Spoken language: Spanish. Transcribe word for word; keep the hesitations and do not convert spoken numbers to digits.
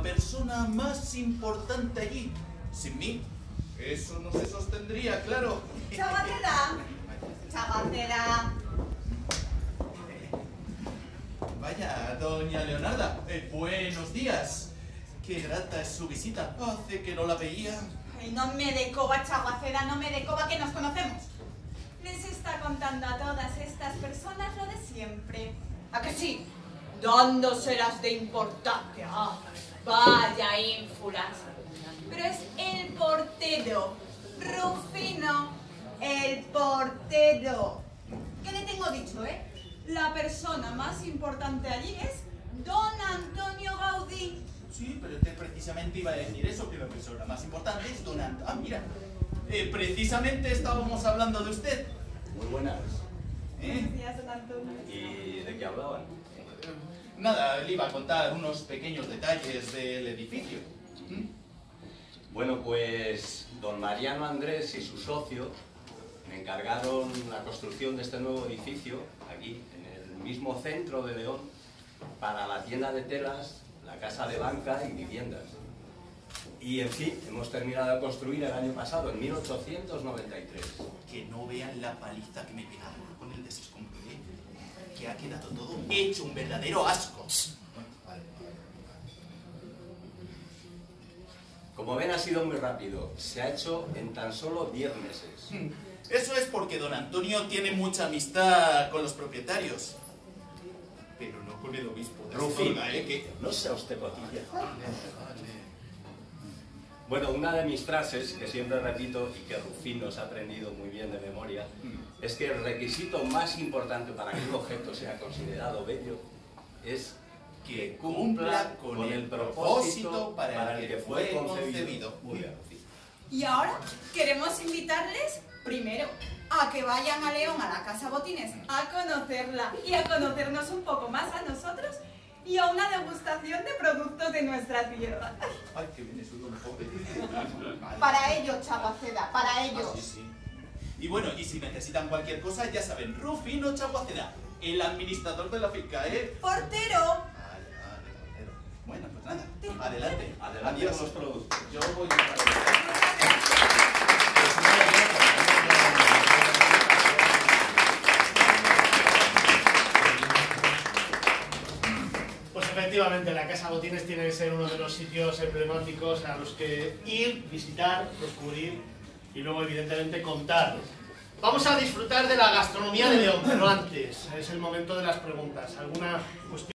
persona más importante allí. Sin mí, eso no se sostendría, claro. Chagaceda, Chagaceda. Vaya, doña Leonarda, eh, buenos días. Qué grata es su visita. Hace que no la veía. Ay, no me de coba, Chagaceda, no me de coba, que nos conocemos. Les está contando a todas estas personas lo de siempre. ¿A que sí? Dándoselas de importancia. Ah, vaya ínfulas. Pero es el portero, Rufino, el portero. ¿Qué le tengo dicho, eh? La persona más importante allí es don Antonio Gaudí. Sí, pero usted precisamente iba a decir eso, que la persona más importante es don Antonio. Ah, mira, eh, precisamente estábamos hablando de usted. Muy buenas. ¿Eh? Buenos días, don Antonio. ¿Y de qué hablaban? Nada, le iba a contar unos pequeños detalles del edificio. ¿Mm? Bueno, pues don Mariano Andrés y su socio me encargaron la construcción de este nuevo edificio, aquí, en el mismo centro de León, para la tienda de telas, la casa de banca y viviendas. Y, en fin, hemos terminado de construir el año pasado, en mil ochocientos noventa y tres. Que no vean la paliza que me pegaron con el desescombro, ¿eh? Que ha quedado todo hecho un verdadero asco. Como ven, ha sido muy rápido. Se ha hecho en tan solo diez meses. Eso es porque don Antonio tiene mucha amistad con los propietarios. Pero no con el obispo de Rufino, Astorga, ¿eh? Que... no sea usted cotilla. Bueno, una de mis frases, que siempre repito y que Rufino se ha aprendido muy bien de memoria, es que el requisito más importante para que un objeto sea considerado bello es que cumpla con el propósito para el que fue concebido. Muy bien, Rufino. Y ahora queremos invitarles, primero, a que vayan a León, a la Casa Botines, a conocerla y a conocernos un poco más a nosotros y a una degustación de productos de nuestra tierra. Ay, que viene su don pobre. Para ellos, Chagaceda, para ellos. Ah, sí, sí. Y bueno, y si necesitan cualquier cosa, ya saben, Rufino Chagaceda, el administrador de la finca, ¿eh? Portero. Vale, vale, portero. Bueno, pues nada, adelante. Adelante Adiós. con los productos. Yo voy a... Pues efectivamente, la Casa Botines tiene que ser uno de los sitios emblemáticos a los que ir, visitar, descubrir y luego, evidentemente, contar. Vamos a disfrutar de la gastronomía de León, pero antes es el momento de las preguntas. ¿Alguna cuestión?